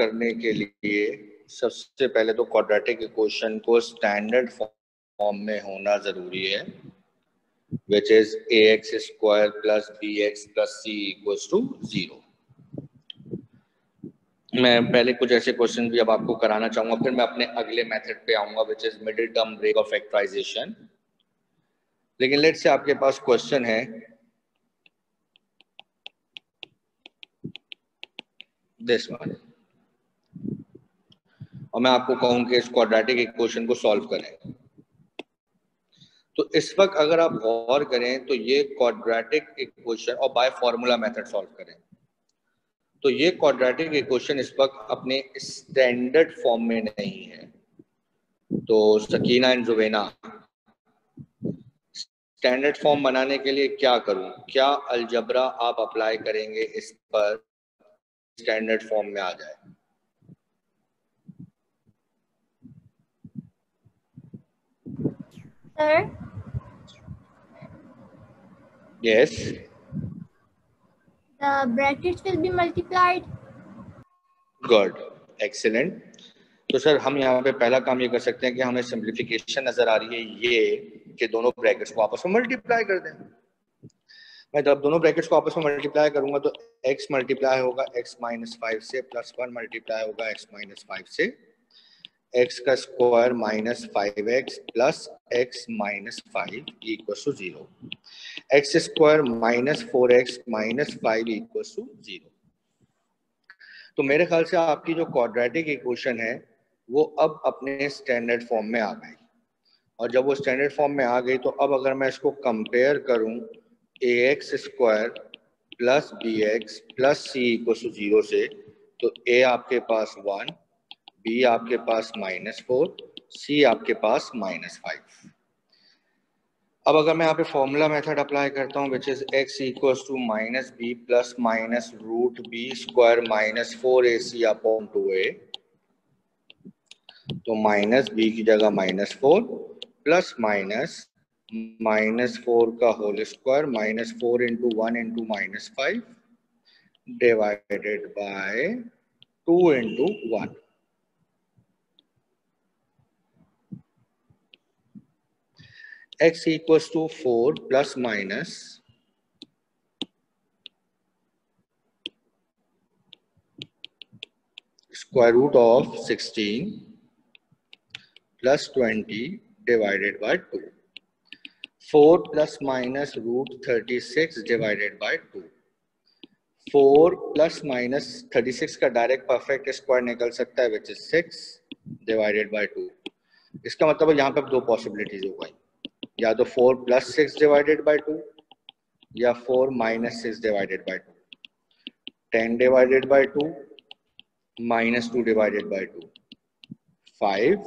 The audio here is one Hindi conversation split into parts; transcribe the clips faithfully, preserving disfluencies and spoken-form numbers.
करने के लिए सबसे पहले तो क्वाड्रेटिक इक्वेशन को स्टैंडर्ड फॉर्म में होना जरूरी है, which is ax square plus bx plus c equals to zero. मैं पहले कुछ ऐसे क्वेश्चन भी अब आपको कराना चाहूंगा, फिर मैं अपने अगले मेथड पे आऊंगा which is middle term break of factorization. लेकिन लेट से आपके पास क्वेश्चन है दिस वन, और मैं आपको कहूं कि इस क्वाड्रेटिक इक्वेशन को सॉल्व करें. तो इस वक्त अगर आप गौर करें तो ये क्वाड्रेटिक इक्वेशन और बाय फॉर्मूला मेथड सॉल्व करें तो ये क्वाड्रेटिक इक्वेशन इस वक्त अपने स्टैंडर्ड फॉर्म में नहीं है. तो Sakina and Zubaina, standard form बनाने के लिए क्या करूं? क्या अलजबरा आप अप्लाई करेंगे इस पर स्टैंडर्ड फॉर्म में आ जाए? Sir yes, the brackets will be multiplied. Good, excellent. तो सर हम यहाँ पे पहला काम ये कर सकते हैं कि हमें सिंप्लीफिकेशन नजर आ रही है ये कि दोनों ब्रैकेट्स को आपस में मल्टीप्लाई कर दें. मैं जब दोनों ब्रैकेट्स को आपस में मल्टीप्लाई करूंगा तो x मल्टीप्लाई होगा x माइनस फाइव से, प्लस वन मल्टीप्लाई होगा x माइनस फाइव से, x का square minus five x plus x minus five equal to zero. X square minus four x minus five equal to zero. तो मेरे ख्याल से आपकी जो क्वाड्रेटिक इक्वेशन है वो अब अपने स्टैंडर्ड फॉर्म में आ गई. और जब वो स्टैंडर्ड फॉर्म में आ गई तो अब अगर मैं इसको कंपेयर करूं a x square plus b x plus c equal to zero से, तो ए आपके पास वन, बी आपके पास माइनस फोर, सी आपके पास माइनस फाइव. अब अगर मैं यहाँ पे फॉर्मूला मेथड अप्लाई करता हूँ which is x equals to minus B plus minus root B square minus four A C upon two a, तो माइनस बी की जगह minus four plus minus minus four का whole square minus four into one into minus five divided by two into one. x equals to four plus minus square root of sixteen plus twenty divided by two. Four plus minus root thirty six divided by two. Four plus minus thirty six का डायरेक्ट परफेक्ट स्क्वायर निकल सकता है which is six divided by two. इसका मतलब यहाँ पे दो पॉसिबिलिटीज हो गई, या तो four plus six divided by two या four minus six divided by two. Ten divided by two minus two divided by two, five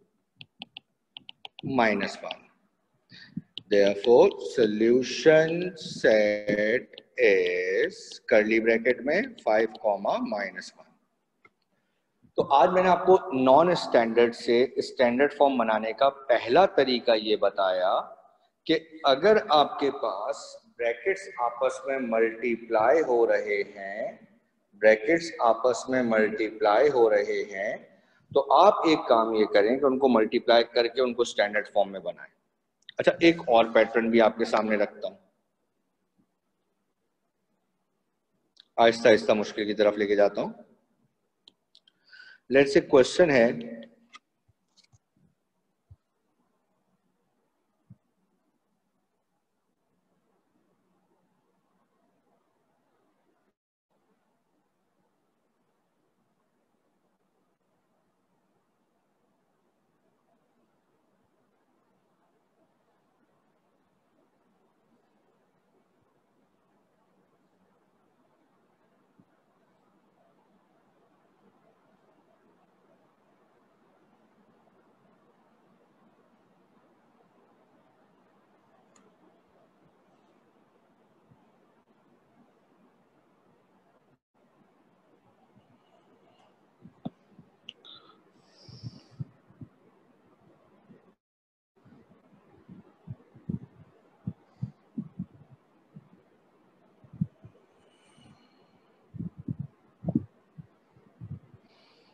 minus one. Therefore solution set is curly bracket में फाइव कॉमा माइनस वन. तो आज मैंने आपको नॉन स्टैंडर्ड से स्टैंडर्ड फॉर्म बनाने का पहला तरीका ये बताया कि अगर आपके पास ब्रैकेट्स आपस में मल्टीप्लाई हो रहे हैं ब्रैकेट्स आपस में मल्टीप्लाई हो रहे हैं तो आप एक काम ये करें कि उनको मल्टीप्लाई करके उनको स्टैंडर्ड फॉर्म में बनाएं. अच्छा, एक और पैटर्न भी आपके सामने रखता हूं, आहिस्ता आहिस्ता मुश्किल की तरफ लेके जाता हूं. लेट्स से क्वेश्चन है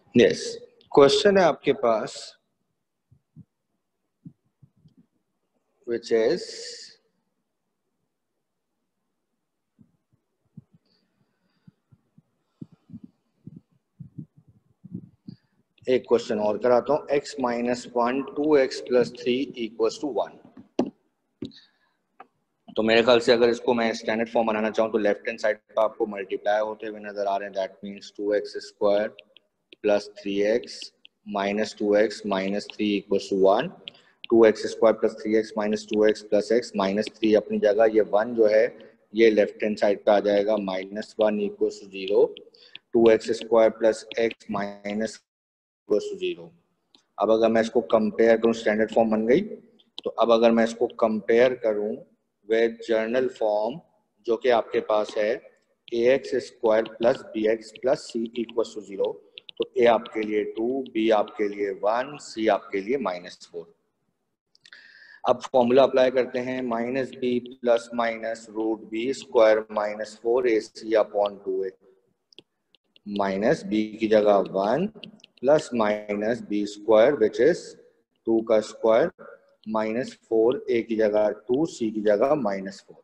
यस, क्वेश्चन है आपके पास विच इज एक क्वेश्चन और कराता हूं, x minus one two x plus three equal to one. तो मेरे ख्याल से अगर इसको मैं स्टैंडर्ड फॉर्म बनाना चाहूँ तो लेफ्ट हैंड साइड पर आपको मल्टीप्लाई होते हुए नजर आ रहे हैं। That means two x square plus three x minus two x minus three equal to one. Two x square plus three x minus two x plus x minus three अपनी जगह, ये वन जो है ये लेफ्ट हैंड साइड पे आ जाएगा, minus one equal to zero. Two x square plus x minus equal to zero. अब अगर मैं इसको कंपेयर करूँ, स्टैंडर्ड फॉर्म बन गई। तो अब अगर मैं इसको कंपेयर करूँ विद जर्नल फॉर्म जो कि आपके पास है a x square plus b x plus c equal to zero, तो ए आपके लिए टू, बी आपके लिए वन, सी आपके लिए माइनस फोर। अब फॉर्मूला अप्लाई करते हैं, minus B plus minus root B square minus four ए सी अपॉन टू ए। माइनस बी की जगह one plus minus B square which is two का स्क्वायर माइनस फोर ए की जगह टू, सी की जगह minus four,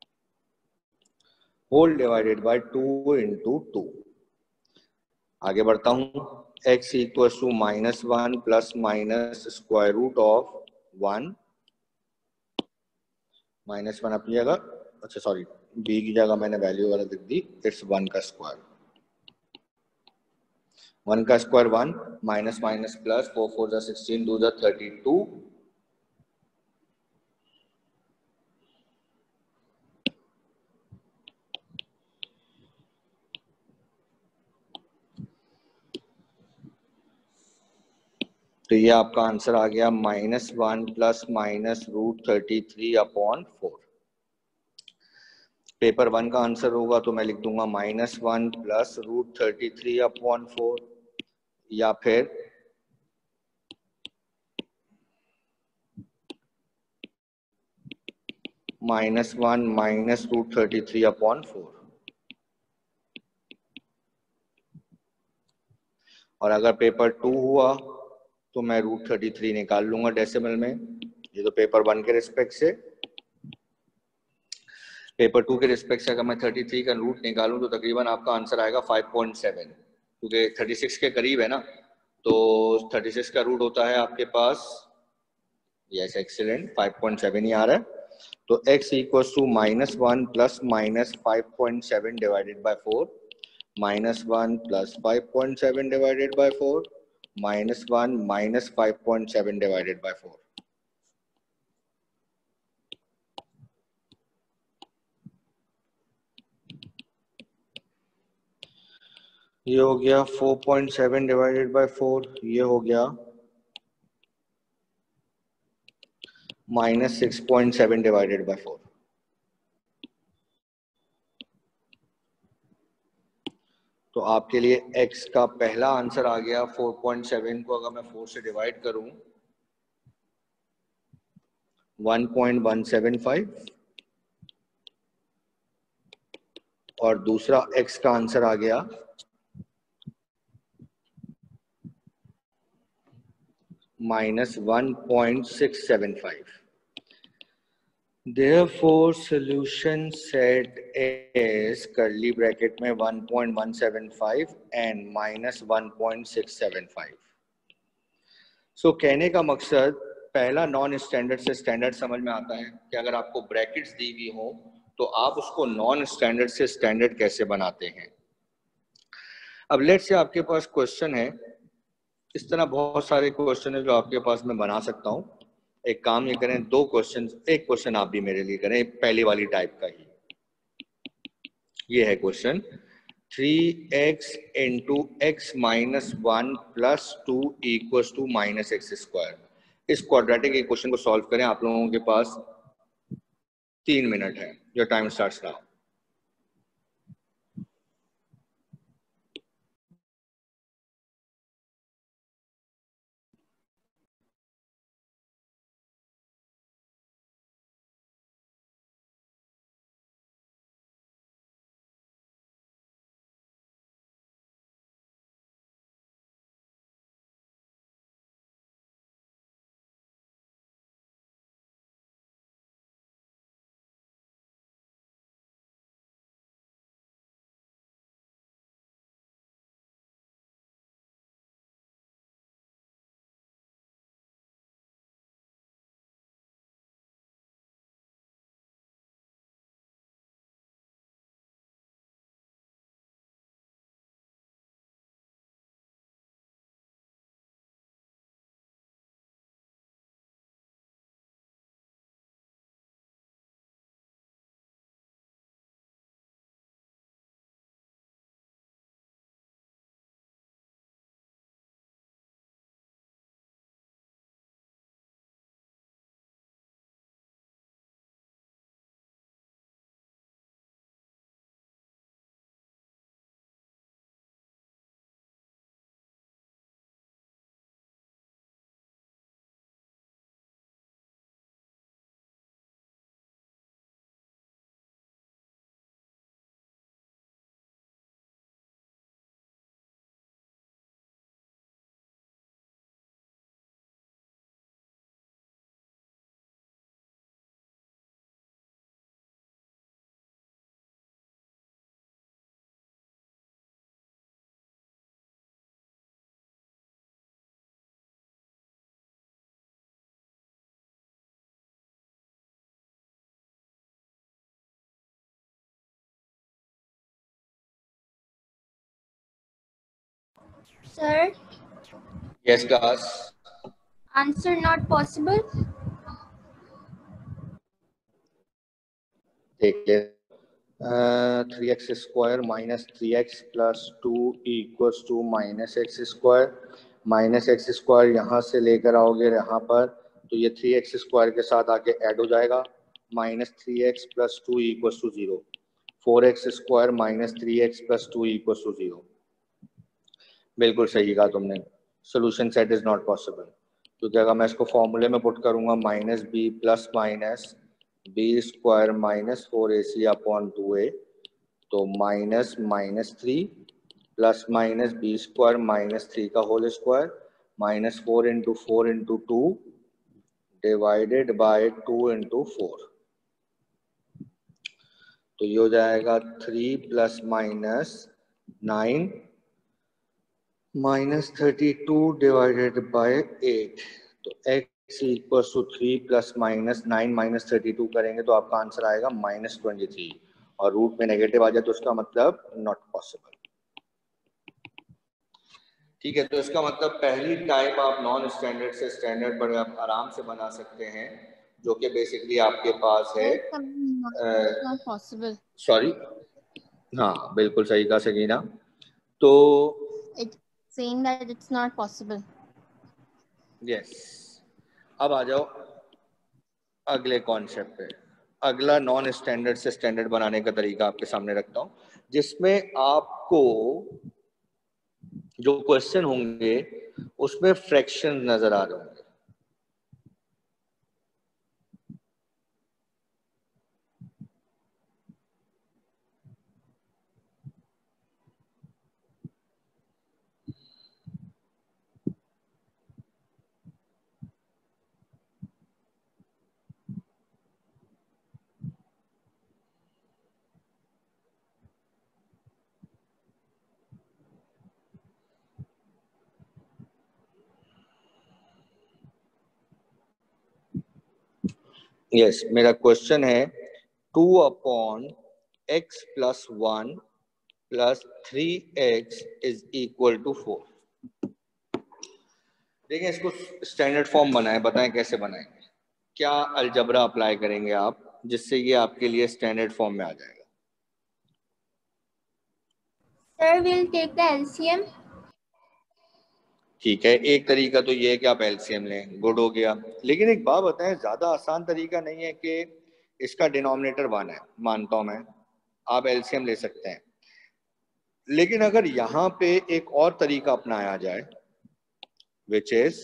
whole divided by two into two. आगे बढ़ता हूं, x equal to minus one plus minus square root of one, minus one अपनी जगह, अच्छा सॉरी b की जगह मैंने वैल्यू वाला लिख दी, इट्स वन का स्क्वायर, वन का square one, minus minus plus, four four जा सिक्सटीन, टू जा थर्टी टू, तो ये आपका आंसर आ गया minus one plus minus root thirty three upon four. Paper one का आंसर होगा तो मैं लिख दूंगा minus one plus root thirty three upon four, या फिर minus one minus root thirty three upon four. और अगर पेपर टू हुआ तो मैं रूट थर्टी थ्री निकाल लूंगा डेसिमल में। ये तो पेपर वन के रिस्पेक्ट से, पेपर टू के रिस्पेक्ट से अगर मैं थर्टी थ्री का रूट निकालूं तो तकरीबन आपका आंसर आएगा फाइव पॉइंट सेवन, क्योंकि थर्टी सिक्स के करीब है ना, तो थर्टी सिक्स का रूट होता है आपके पास, yes excellent, five point seven ही आ रहा है। तो x equal to minus one plus minus five point seven divided by four, minus one plus five point seven divided by four, minus one minus five point seven divided by four. ये हो गया four point seven divided by four, ये हो गया minus six point seven divided by four. तो आपके लिए x का पहला आंसर आ गया फोर पॉइंट सेवन को अगर मैं फोर से डिवाइड करूं one point one seven five, और दूसरा x का आंसर आ गया minus one point six seven five. Therefore solution set is curly bracket में one point one seven five and minus one point six seven five. So कहने का मकसद, पहला नॉन स्टैंडर्ड से स्टैंडर्ड समझ में आता है कि अगर आपको ब्रैकेट्स दी हुई हो तो आप उसको नॉन स्टैंडर्ड से स्टैंडर्ड कैसे बनाते हैं। अब लेट्स से आपके पास क्वेश्चन है, इस तरह बहुत सारे क्वेश्चन है जो आपके पास मैं बना सकता हूँ। एक काम ये करें, दो क्वेश्चन, एक क्वेश्चन आप भी मेरे लिए करें पहली वाली टाइप का ही। ये है question, three x into x minus one plus two equal to minus x square. इस क्वाड्रेटिक इक्वेशन को सॉल्व करें, आप लोगों के पास तीन मिनट है, your time starts now. Sir, Yes, class. answer not possible. देख ले three x square minus three x plus two equals to minus x square. Minus x square यहाँ से लेकर आओगे यहाँ पर तो ये थ्री एक्स स्क्वायर के साथ आके ऐड हो जाएगा. Minus three x plus two equals to zero. Four x square minus three x plus two equals to zero. बिल्कुल सही कहा तुमने. Solution set is not possible क्योंकि अगर मैं इसको फॉर्मूले में पुट करूंगा minus B plus minus B square minus four A C upon two a तो minus minus three plus minus B square minus three का whole square minus four into four into two divided by two into four. तो ये हो जाएगा three plus minus nine minus thirty two divided by eight. तो x equal to three plus minus nine minus thirty two करेंगे तो आपका आंसर आएगा माइनस ट्वेंटी थ्री और रूट में नेगेटिव आ जाए तो उसका मतलब नॉट पॉसिबल. ठीक है, तो इसका मतलब पहली टाइप आप नॉन स्टैंडर्ड से स्टैंडर्ड पर आप आराम से बना सकते हैं जो कि बेसिकली आपके पास है. पॉसिबल. सॉरी, हाँ बिल्कुल सही कहा सकीना. तो It's saying that it's not possible. Yes, अब आ जाओ अगले कॉन्सेप्ट पे. अगला नॉन स्टैंडर्ड से स्टैंडर्ड बनाने का तरीका आपके सामने रखता हूं जिसमें आपको जो क्वेश्चन होंगे उसमें फ्रैक्शन नजर आ रहे होंगे. यस yes, मेरा क्वेश्चन है two upon x plus one plus three x is equal to four. देखिए इसको स्टैंडर्ड फॉर्म बनाए, बताएं कैसे बनाएंगे, क्या अलजबरा अप्लाई करेंगे आप जिससे ये आपके लिए स्टैंडर्ड फॉर्म में आ जाएगा. Sir, we'll take the L C M. ठीक है, एक तरीका तो ये है कि आप एलसीएम लें, गुड हो गया. लेकिन एक बात बताएं, ज्यादा आसान तरीका नहीं है कि इसका डिनोमिनेटर वन है, मानता हूं मैं, आप एलसीएम ले सकते हैं. लेकिन अगर यहाँ पे एक और तरीका अपनाया जाए विच इज,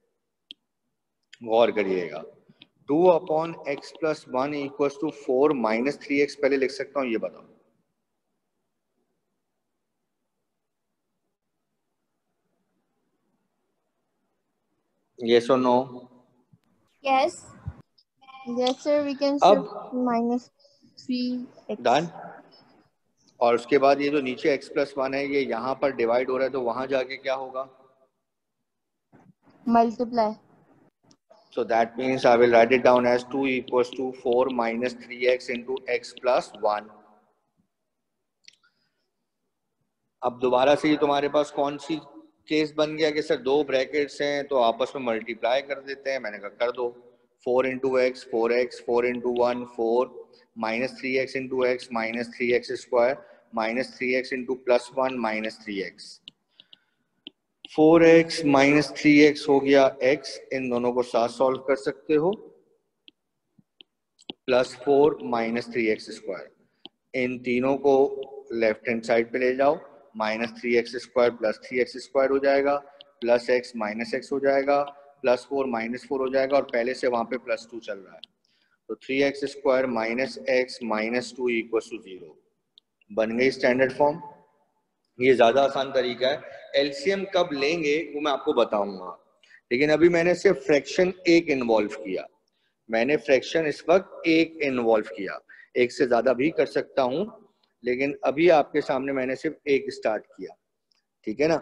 गौर करिएगा, two upon x plus one equal to four minus three x पहले लिख सकता हूँ, ये बताओ. Yes or no? Yes. Yes, sir. We can अब shift minus three x. Done. और उसके बाद ये जो नीचे x प्लस वन है ये यहाँ पर डिवाइड हो रहा है तो वहां जाके क्या होगा? Multiply. So that means I will write it down as two equals to four minus three x into x plus one. अब दोबारा से ये तुम्हारे पास कौन सी केस बन गया कि सर दो ब्रैकेट्स हैं तो आपस में मल्टीप्लाई कर देते हैं. मैंने कहा कर दो. Four into x four x four into one four minus three x into x minus three x square minus three x into plus one minus three x. Four x minus three x हो गया x, इन दोनों को साथ सॉल्व कर सकते हो. Plus four minus three x square, इन तीनों को लेफ्ट हैंड साइड पे ले जाओ. Minus three x square plus three x square हो जाएगा प्लस एक्स माइनस एक्स हो जाएगा प्लस फोर माइनस फोर हो जाएगा और पहले से वहां पे प्लस टू चल रहा है तो three x square minus x minus two equal to zero. बन गई स्टैंडर्ड फॉर्म. ये ज्यादा आसान तरीका है. एलसीएम कब लेंगे वो मैं आपको बताऊंगा, लेकिन अभी मैंने सिर्फ फ्रैक्शन एक इन्वॉल्व किया. मैंने फ्रैक्शन इस वक्त एक इन्वॉल्व किया, एक से ज्यादा भी कर सकता हूं लेकिन अभी आपके सामने मैंने सिर्फ एक स्टार्ट किया. ठीक है ना.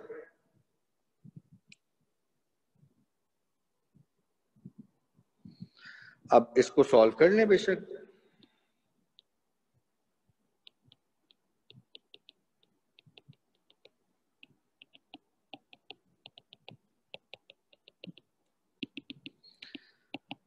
अब इसको सॉल्व कर लें बेशक.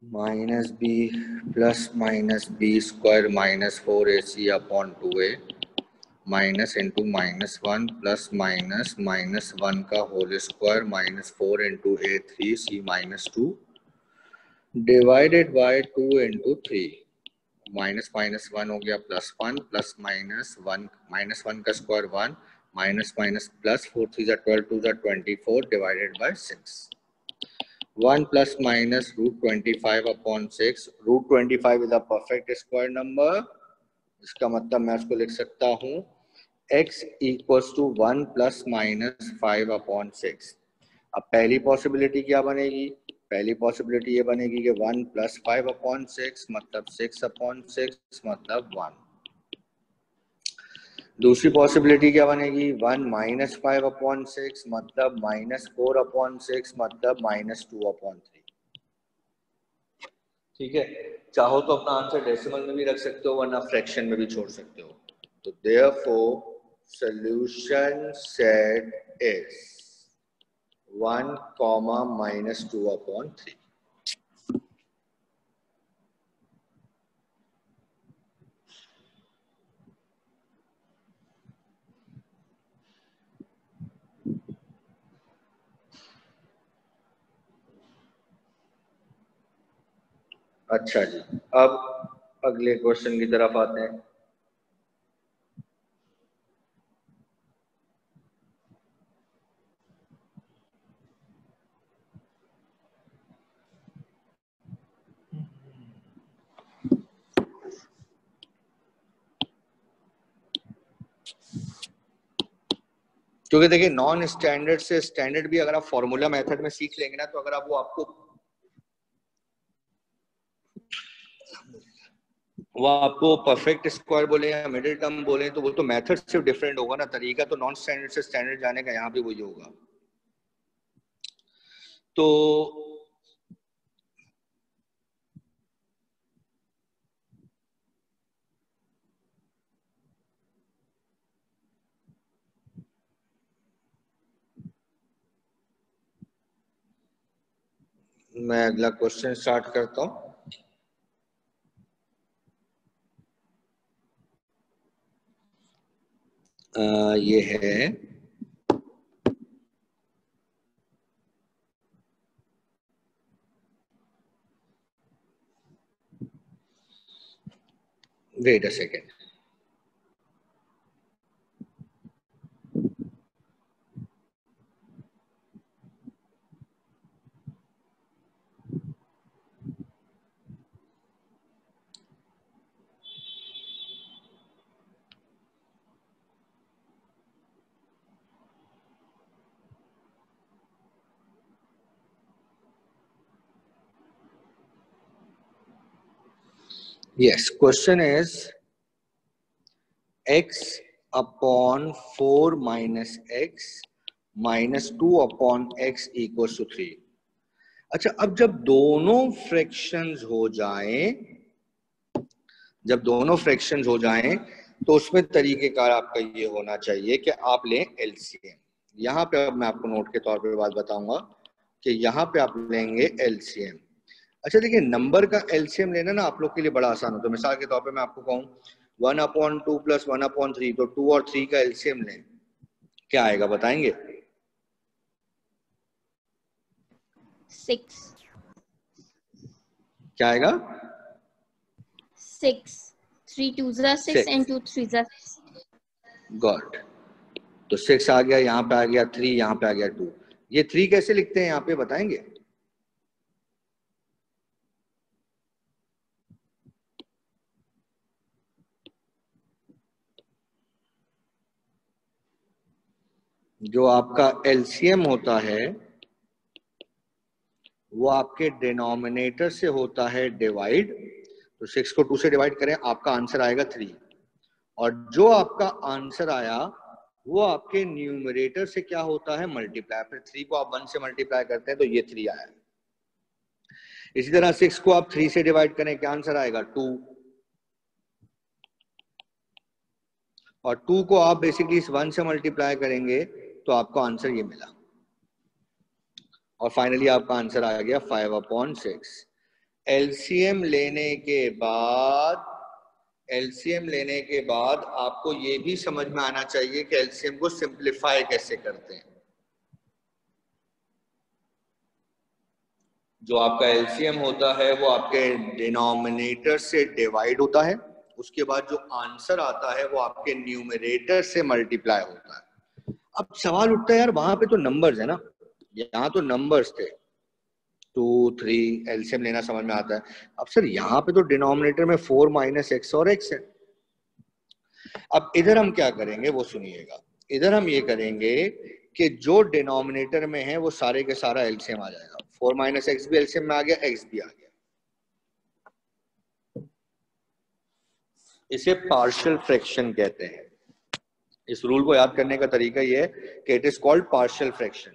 Minus B plus minus B square minus four ए सी अपॉन टू ए minus into minus one plus minus minus one का whole square minus four into a three c minus two divided by two into three. Minus minus one हो गया plus one plus minus one minus one का square one minus minus plus four three जा ट्वेल्व टू जा twenty four divided by six. One plus minus root twenty five upon six. Root twenty five is a perfect square number, इसका मतलब मैं उसको लिख सकता हूँ x equals to one plus minus five upon six. अब पहली पॉसिबिलिटी क्या बनेगी? पहली पॉसिबिलिटी ये बनेगी कि one plus five upon six मतलब सिक्स अपॉन सिक्स मतलब वन। दूसरी पॉसिबिलिटी क्या बनेगी? One minus five upon six मतलब माइनस फोर अपॉन सिक्स मतलब माइनस टू अपॉन थ्री। ठीक है, चाहो तो अपना आंसर डेसिमल में भी रख सकते हो वरना फ्रैक्शन में भी छोड़ सकते हो। तो therefore solution set is one comma minus two upon three. अच्छा जी, अब अगले क्वेश्चन की तरफ आते हैं। क्योंकि देखिए नॉन स्टैंडर्ड से स्टैंडर्ड भी अगर आप फॉर्मूला मेथड में सीख लेंगे ना, तो अगर आप वो आपको वो आपको परफेक्ट स्क्वायर बोले या मिडिल टर्म बोले तो वो तो मेथड सिर्फ डिफरेंट होगा ना, तरीका तो नॉन स्टैंडर्ड से स्टैंडर्ड जाने का यहाँ भी वही होगा। तो मैं अगला क्वेश्चन स्टार्ट करता हूँ। ये है wait a second. Yes, question is x upon four minus x minus two upon x equals to three। अच्छा, अब जब दोनों फ्रैक्शंस हो जाएं, जब दोनों फ्रैक्शंस हो जाएं तो उसमें तरीकेकार आपका ये होना चाहिए कि आप लें एलसीएम। यहाँ पे अब मैं आपको नोट के तौर पे बात बताऊंगा कि यहाँ पे आप लेंगे एलसीएम। अच्छा देखिए, नंबर का एलसीएम लेना ना आप लोग के लिए बड़ा आसान होता है। मिसाल के तौर पे मैं आपको कहूँ one upon two plus one upon three, तो टू और थ्री का एलसीएम लें, क्या आएगा बताएंगे? सिक्स। क्या आएगा? सिक्स। थ्री टू ज़ा सिक्स एंड टू थ्री ज़ा सिक्स। गॉड, तो सिक्स आ गया, यहाँ पे आ गया थ्री, यहाँ पे आ गया टू। ये थ्री कैसे लिखते हैं यहाँ पे बताएंगे? जो आपका एलसीएम होता है वो आपके डिनोमिनेटर से होता है डिवाइड। तो सिक्स को टू से डिवाइड करें, आपका आंसर आएगा थ्री। और जो आपका आंसर आया वो आपके न्यूमरेटर से क्या होता है? मल्टीप्लाई। फिर थ्री को आप वन से मल्टीप्लाई करते हैं तो ये थ्री आया। इसी तरह सिक्स को आप थ्री से डिवाइड करें, क्या आंसर आएगा? टू। और टू को आप बेसिकली इस वन से मल्टीप्लाई करेंगे तो आपको आंसर ये मिला। और फाइनली आपका आंसर आ गया फाइव अपॉन सिक्स। एलसीएम लेने के बाद एलसीएम लेने के बाद आपको ये भी समझ में आना चाहिए कि एलसीएम को सिंप्लीफाई कैसे करते हैं। जो आपका एलसीएम होता है वो आपके डिनोमिनेटर से डिवाइड होता है, उसके बाद जो आंसर आता है वो आपके न्यूमरेटर से मल्टीप्लाई होता है। अब सवाल उठता है यार वहां पे तो नंबर्स है ना, यहाँ तो नंबर्स थे, टू थ्री, एलसीएम लेना समझ में आता है। अब सर यहाँ पे तो डिनोमिनेटर में फोर माइनस एक्स और एक्स है। अब इधर हम क्या करेंगे वो सुनिएगा। इधर हम ये करेंगे कि जो डिनोमिनेटर में है वो सारे के सारा एलसीएम आ जाएगा। फोर माइनस एक्स भी एलसीएम में आ गया, एक्स भी आ गया। इसे पार्शियल फ्रैक्शन कहते हैं। इस रूल को याद करने का तरीका ये है कि it is called partial fraction.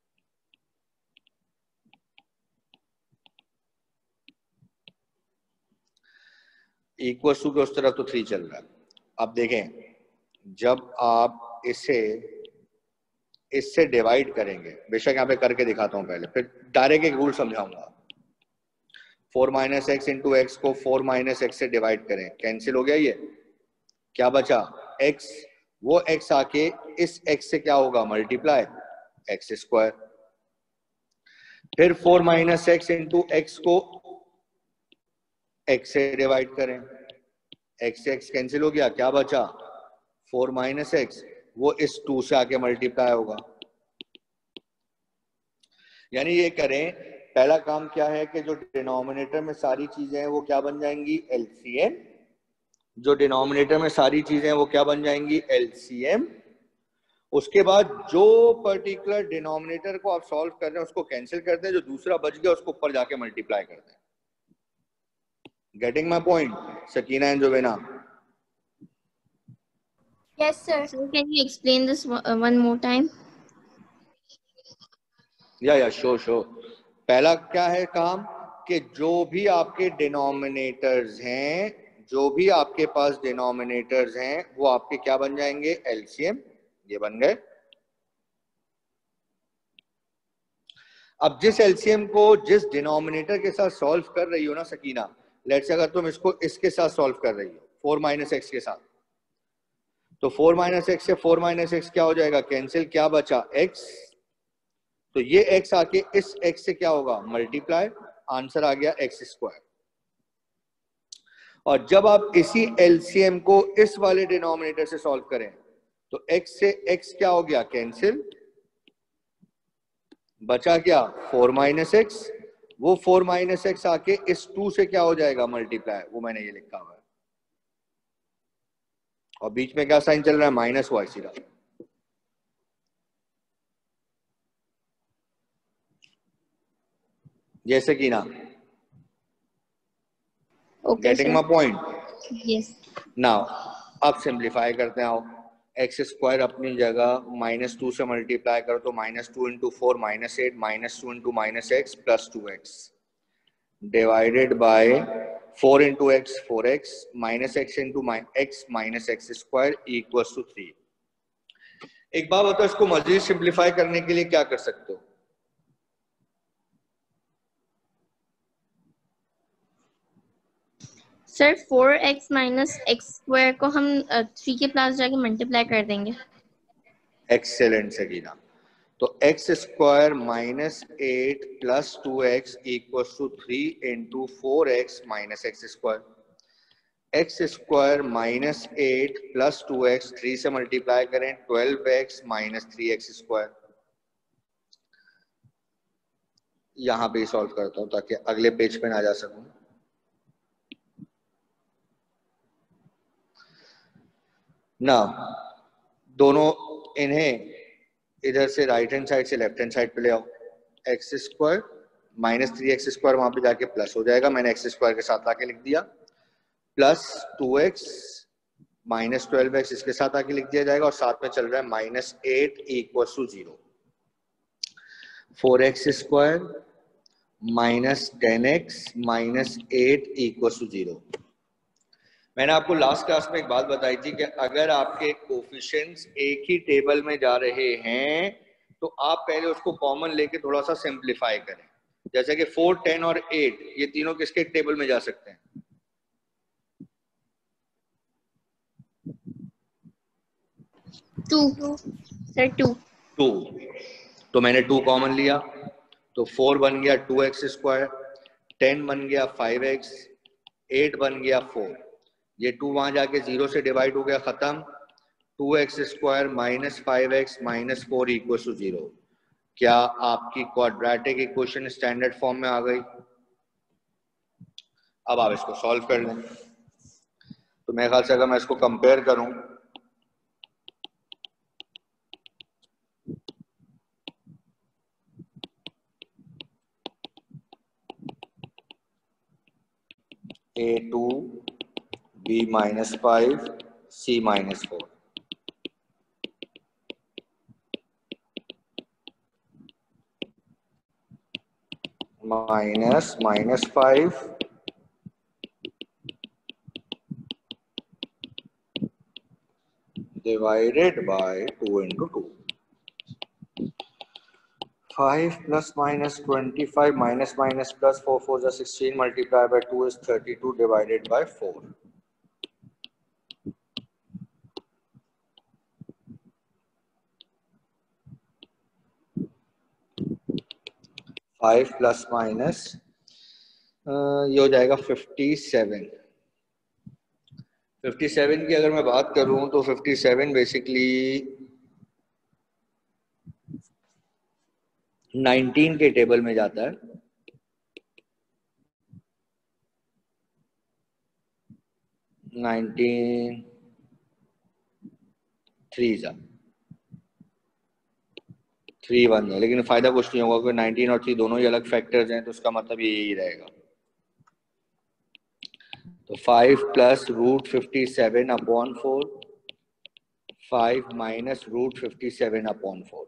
Equal to के उस तरफ तो थ्री चल रहा है। अब देखें, जब आप इसे इससे डिवाइड करेंगे, बेशक यहाँ पे करके दिखाता हूं पहले, फिर डायरेक्ट एक रूल समझाऊंगा। Four minus x into x को फोर माइनस एक्स से डिवाइड करें, कैंसिल हो गया, ये क्या बचा, x। वो x आके इस x से क्या होगा, मल्टीप्लाई, एक्स स्क्वायर। फिर four minus x into x को x से डिवाइड करें, x से x कैंसिल हो गया, क्या बचा, फोर माइनस एक्स, वो इस टू से आके मल्टीप्लाई होगा। यानी ये करें, पहला काम क्या है कि जो डिनोमिनेटर में सारी चीजें हैं वो क्या बन जाएंगी, एलसीएम। जो डिनोमिनेटर में सारी चीजें हैं वो क्या बन जाएंगी, एलसीएम। उसके बाद जो पर्टिकुलर डिनोमिनेटर को आप सॉल्व कर रहे हैं उसको कैंसिल कर दें, जो दूसरा बच गया उसको ऊपर जाके मल्टीप्लाई कर दें। Getting my point, Sakina and Zubaina? Yes, sir. So can you explain this one, uh, one more time? या या श्योर श्योर। पहला क्या है काम कि जो भी आपके डिनोमिनेटर्स हैं, जो भी आपके पास डिनोमिनेटर्स हैं वो आपके क्या बन जाएंगे, एलसीएम। ये बन गए। अब जिस एलसीएम को जिस डिनोमिनेटर के साथ सॉल्व कर रही हो ना सकीना, लेट्स से अगर तुम इसको इसके साथ सॉल्व कर रही हो फोर माइनस एक्स के साथ, तो फोर माइनस एक्स से फोर माइनस एक्स क्या हो जाएगा, कैंसिल, क्या बचा, एक्स। तो ये x आके इस x से क्या होगा, मल्टीप्लाई, आंसर आ गया एक्स स्क्वायर। और जब आप इसी एलसीएम को इस वाले डिनोमिनेटर से सॉल्व करें तो x से x क्या हो गया, कैंसिल, बचा क्या, फोर माइनस एक्स। वो फोर माइनस एक्स आके इस टू से क्या हो जाएगा, मल्टीप्लाई, वो मैंने ये लिखा हुआ है। और बीच में क्या साइन चल रहा है, माइनस हुआ इसी तरह। जैसे कि ना, getting my point? Yes. Now अब सिंप्लीफाई करते हैं। आओ, एक्स स्क्वायर अपनी जगह, माइनस टू से मल्टीप्लाई करो तो minus two into four minus eight, minus two into minus x plus two x divided by four into x four x minus x into x minus x square equal to three. एक बात बताओ, इसको मजीद सिंप्लीफाई करने के लिए क्या कर सकते हो? Sir four x minus x square को हम थ्री के पास जाके मल्टीप्लाई कर देंगे। एक्सेलेंट सकीना। तो x square minus eight plus two x equal to three into four x minus x square. X square minus eight plus two x, three से मल्टीप्लाई करें, twelve x minus three x square. यहां पे सॉल्व करता हूं ताकि अगले पेज पे ना जा सकूं। ना दोनों इन्हें इधर से राइट हैंड साइड से लेफ्ट हैंड साइड पे ले आओ। X square minus three x square वहां पे जाके प्लस हो जाएगा, मैंने एक्स स्क्वायर के साथ आके लिख दिया, plus two x minus twelve x इसके साथ आके लिख दिया जाएगा, और साथ में चल रहा है minus eight equal to zero. Four x square minus ten x minus eight equal to zero. मैंने आपको लास्ट क्लास में एक बात बताई थी कि अगर आपके कोफिशिएंट्स एक ही टेबल में जा रहे हैं तो आप पहले उसको कॉमन लेके थोड़ा सा सिंप्लीफाई करें। जैसे कि फोर, टेन और एट, ये तीनों किसके टेबल में जा सकते हैं? Two sir, two two. तो मैंने टू कॉमन लिया, तो फोर बन गया टू एक्स स्क्वायर, टेन बन गया फाइव एक्स, एट बन गया फोर। ये टू वहां जाके जीरो से डिवाइड हो गया, खत्म। Two x square minus five x minus four equal to zero. क्या आपकी क्वाड्रेटिक इक्वेशन स्टैंडर्ड फॉर्म में आ गई? अब आप इसको सॉल्व कर लें। तो मेरे ख्याल से अगर मैं इसको कंपेयर करूं, A two, B minus five, C minus four, minus minus five divided by two into two. five plus minus twenty-five minus minus plus four four is sixteen multiplied by two is thirty-two divided by four. five plus minus ये हो जाएगा fifty-seven. fifty-seven की अगर मैं बात करूं तो fifty-seven बेसिकली nineteen के टेबल में जाता है। nineteen थ्री जा थ्री वन है, लेकिन फायदा कुछ नहीं होगा क्योंकि nineteen और थ्री दोनों ही अलग फैक्टर्स हैं, तो उसका मतलब ये यही रहेगा। तो five plus root fifty seven upon four, five minus root fifty seven upon four.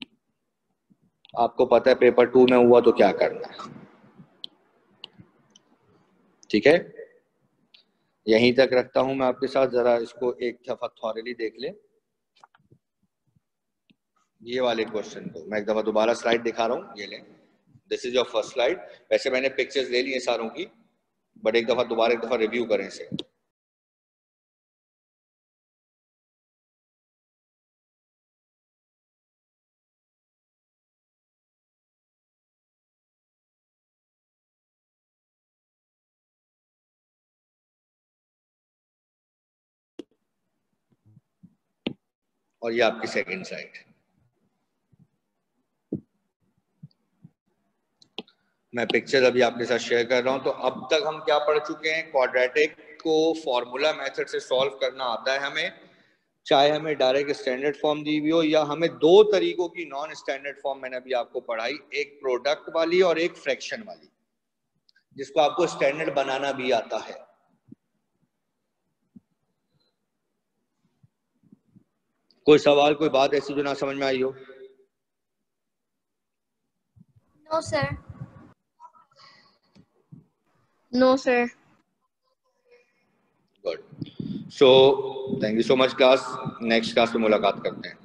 आपको पता है पेपर टू में हुआ तो क्या करना है, ठीक है। यहीं तक रखता हूं मैं आपके साथ, जरा इसको एक दफा थॉरली देख ले। ये वाले क्वेश्चन को मैं एक दफा दोबारा स्लाइड दिखा रहा हूँ, ये ले, this is your first slide. वैसे मैंने पिक्चर्स ले लिए सारों की, बट एक दफा दोबारा एक दफा रिव्यू करें इसे। और ये आपकी सेकंड स्लाइड। मैं पिक्चर अभी आपके साथ शेयर कर रहा हूं। तो अब तक हम क्या पढ़ चुके हैं? क्वाड्रेटिक को फॉर्मूला मेथड से सॉल्व करना आता है हमें, चाहे हमें डायरेक्ट स्टैंडर्ड फॉर्म दी हुई हो या हमें दो तरीकों की नॉन स्टैंडर्ड फॉर्म मैंने अभी आपको पढ़ाई, एक प्रोडक्ट वाली और एक फ्रैक्शन वाली, जिसको आपको स्टैंडर्ड बनाना भी आता है। कोई सवाल, कोई बात ऐसी जो ना समझ में आई हो? No sir. No sir. Good. So thank you so much class. Next class में मुलाकात करते हैं।